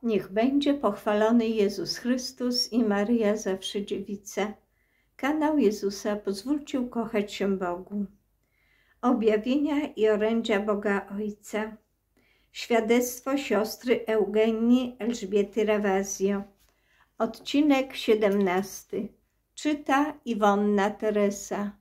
Niech będzie pochwalony Jezus Chrystus i Maryja zawsze dziewica. Kanał Jezusa Pozwólcie ukochać się Bogu. Objawienia i orędzia Boga Ojca. Świadectwo siostry Eugenii Elżbiety Ravasio. Odcinek 17. Czyta Iwonna Teresa.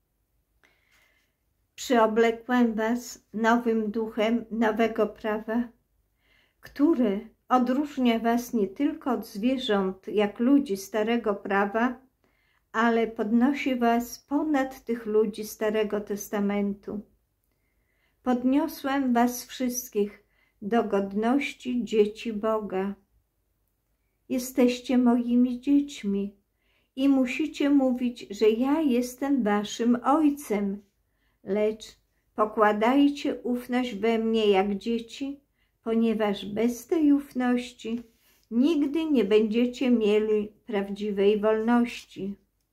Przyoblekłem was nowym duchem nowego prawa, które odróżnia was nie tylko od zwierząt, jak ludzi starego prawa, ale podnosi was ponad tych ludzi Starego Testamentu. Podniosłem was wszystkich do godności dzieci Boga. Jesteście moimi dziećmi i musicie mówić, że ja jestem waszym Ojcem, lecz pokładajcie ufność we mnie jak dzieci, ponieważ bez tej ufności nigdy nie będziecie mieli prawdziwej wolności.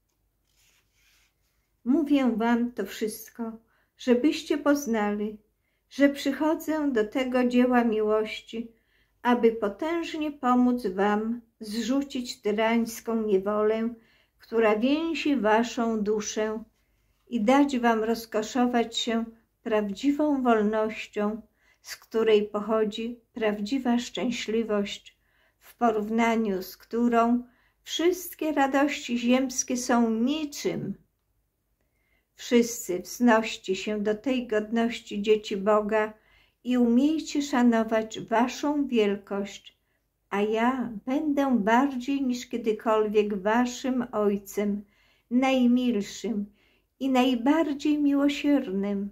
Mówię wam to wszystko, żebyście poznali, że przychodzę do tego dzieła miłości, aby potężnie pomóc wam zrzucić tyrańską niewolę, która więzi waszą duszę, i dać wam rozkoszować się prawdziwą wolnością, z której pochodzi prawdziwa szczęśliwość, w porównaniu z którą wszystkie radości ziemskie są niczym. Wszyscy wznoście się do tej godności dzieci Boga i umiejcie szanować waszą wielkość, a ja będę bardziej niż kiedykolwiek waszym Ojcem, najmilszym i najbardziej miłosiernym.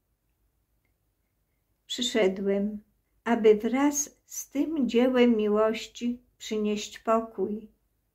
Przyszedłem, aby wraz z tym dziełem miłości przynieść pokój.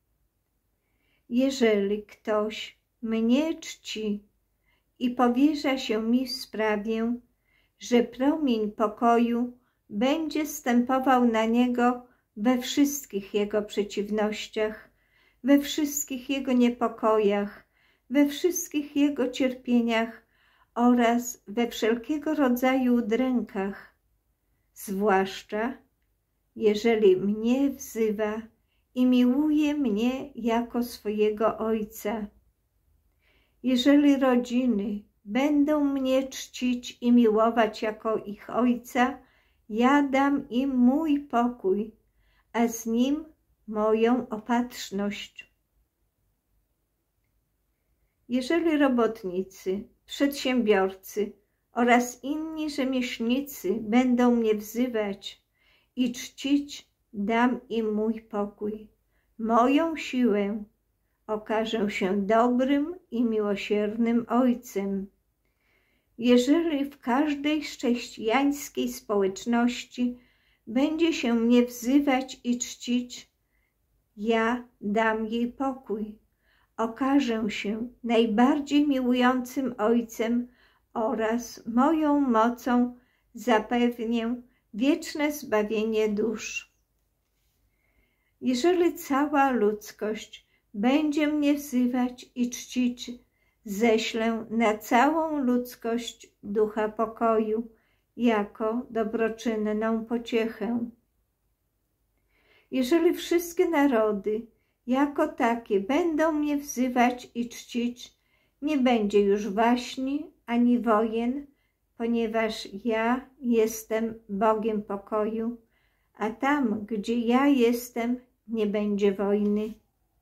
Jeżeli ktoś mnie czci i powierza się mi w sprawie, że promień pokoju będzie stępował na niego we wszystkich jego przeciwnościach, we wszystkich jego niepokojach, we wszystkich jego cierpieniach oraz we wszelkiego rodzaju udrękach, zwłaszcza jeżeli mnie wzywa i miłuje mnie jako swojego Ojca. Jeżeli rodziny będą mnie czcić i miłować jako ich Ojca, ja dam im mój pokój, a z nim moją opatrzność. Jeżeli robotnicy, przedsiębiorcy oraz inni rzemieślnicy będą mnie wzywać i czcić, dam im mój pokój, moją siłę, okażę się dobrym i miłosiernym Ojcem. Jeżeli w każdej chrześcijańskiej społeczności będzie się mnie wzywać i czcić, ja dam jej pokój, okażę się najbardziej miłującym Ojcem oraz moją mocą zapewnię wieczne zbawienie dusz. Jeżeli cała ludzkość będzie mnie wzywać i czcić, ześlę na całą ludzkość ducha pokoju jako dobroczynną pociechę. Jeżeli wszystkie narody jako takie będą mnie wzywać i czcić, nie będzie już waśni ani wojen, ponieważ ja jestem Bogiem pokoju, a tam, gdzie ja jestem, nie będzie wojny.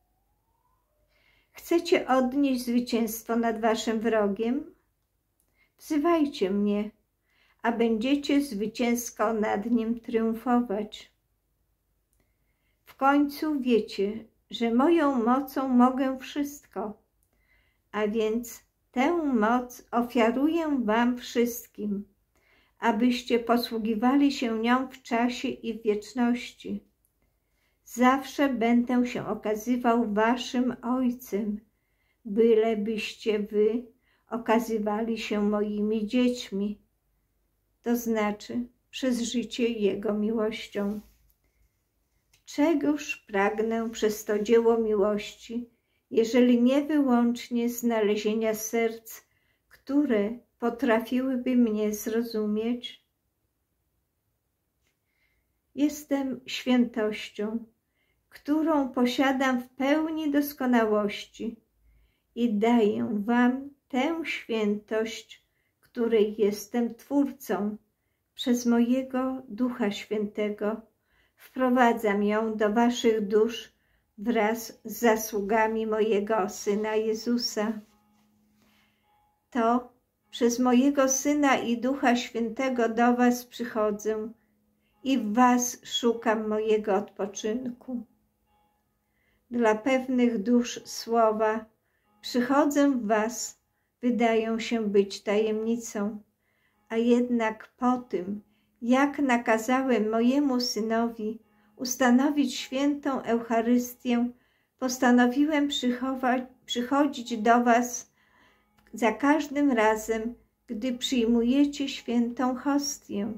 Chcecie odnieść zwycięstwo nad waszym wrogiem? Wzywajcie mnie, a będziecie zwycięsko nad nim triumfować. W końcu wiecie, że moją mocą mogę wszystko, a więc tę moc ofiaruję wam wszystkim, abyście posługiwali się nią w czasie i w wieczności. Zawsze będę się okazywał waszym Ojcem, bylebyście wy okazywali się moimi dziećmi, to znaczy przez życie Jego miłością. Czegoż pragnę przez to dzieło miłości, jeżeli nie wyłącznie znalezienia serc, które potrafiłyby mnie zrozumieć? jestem świętością, którą posiadam w pełni doskonałości i daję wam tę świętość, której jestem Twórcą. Przez mojego Ducha Świętego wprowadzam ją do waszych dusz wraz z zasługami mojego Syna Jezusa. To przez mojego Syna i Ducha Świętego do was przychodzę i w was szukam mojego odpoczynku. Dla pewnych dusz słowa przychodzę w was, wydają się być tajemnicą, a jednak po tym, jak nakazałem mojemu Synowi ustanowić świętą Eucharystię, postanowiłem przychodzić do was za każdym razem, gdy przyjmujecie świętą hostię.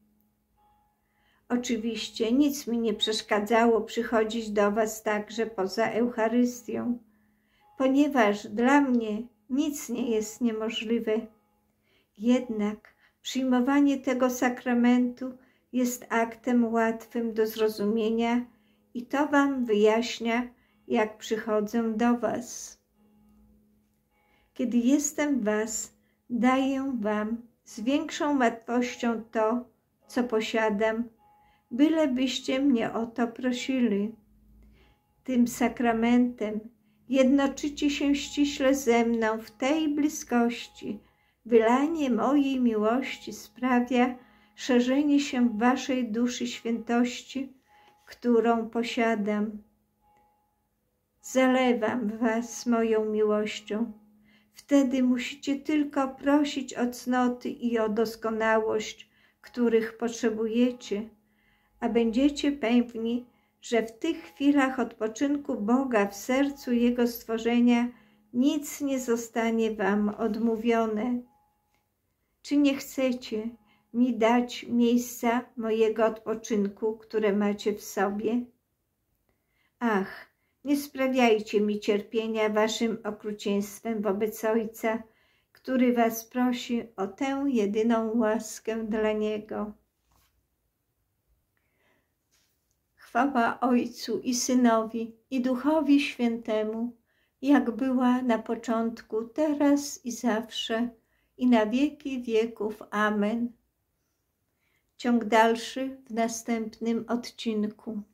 Oczywiście nic mi nie przeszkadzało przychodzić do was także poza Eucharystią, ponieważ dla mnie nic nie jest niemożliwe. Jednak przyjmowanie tego sakramentu jest aktem łatwym do zrozumienia i to wam wyjaśnia, jak przychodzę do was. Kiedy jestem w was, daję wam z większą łatwością to, co posiadam, bylebyście mnie o to prosili. Tym sakramentem jednoczycie się ściśle ze mną w tej bliskości. Wylanie mojej miłości sprawia szerzenie się w waszej duszy świętości, którą posiadam. Zalewam was moją miłością. Wtedy musicie tylko prosić o cnoty i o doskonałość, których potrzebujecie, a będziecie pewni, że w tych chwilach odpoczynku Boga w sercu Jego stworzenia nic nie zostanie wam odmówione. Czy nie chcecie mi dać miejsca mojego odpoczynku, które macie w sobie? Ach, nie sprawiajcie mi cierpienia waszym okrucieństwem wobec Ojca, który was prosi o tę jedyną łaskę dla Niego. Chwała Ojcu i Synowi, i Duchowi Świętemu, jak była na początku, teraz i zawsze, i na wieki wieków. Amen. Ciąg dalszy w następnym odcinku.